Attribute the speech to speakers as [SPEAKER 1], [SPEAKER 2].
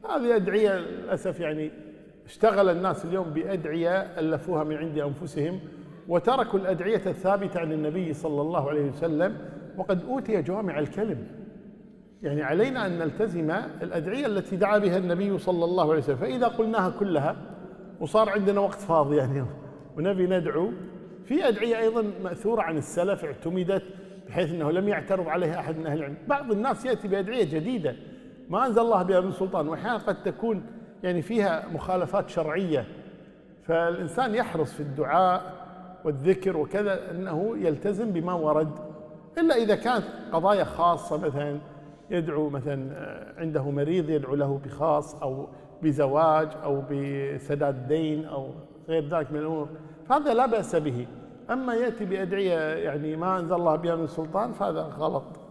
[SPEAKER 1] هذه أدعية للأسف يعني اشتغل الناس اليوم بأدعية ألفوها من عند أنفسهم وتركوا الأدعية الثابتة عن النبي صلى الله عليه وسلم، وقد أوتي جوامع الكلم. يعني علينا أن نلتزم الأدعية التي دعا بها النبي صلى الله عليه وسلم، فإذا قلناها كلها وصار عندنا وقت فاضي يعني ونبي ندعو، في أدعية أيضا مأثورة عن السلف اعتمدت بحيث أنه لم يعترض عليها أحد من أهل العلم. بعض الناس يأتي بأدعية جديدة ما أنزل الله بها من سلطان، وأحيانا قد تكون يعني فيها مخالفات شرعية، فالإنسان يحرص في الدعاء والذكر وكذا أنه يلتزم بما ورد، إلا إذا كانت قضايا خاصة، مثلا يدعو مثلا عنده مريض يدعو له بخاص أو بزواج أو بسداد دين أو غير ذلك من الأمور، فهذا لا بأس به. أما يأتي بأدعية يعني ما أنزل الله بها من سلطان فهذا غلط.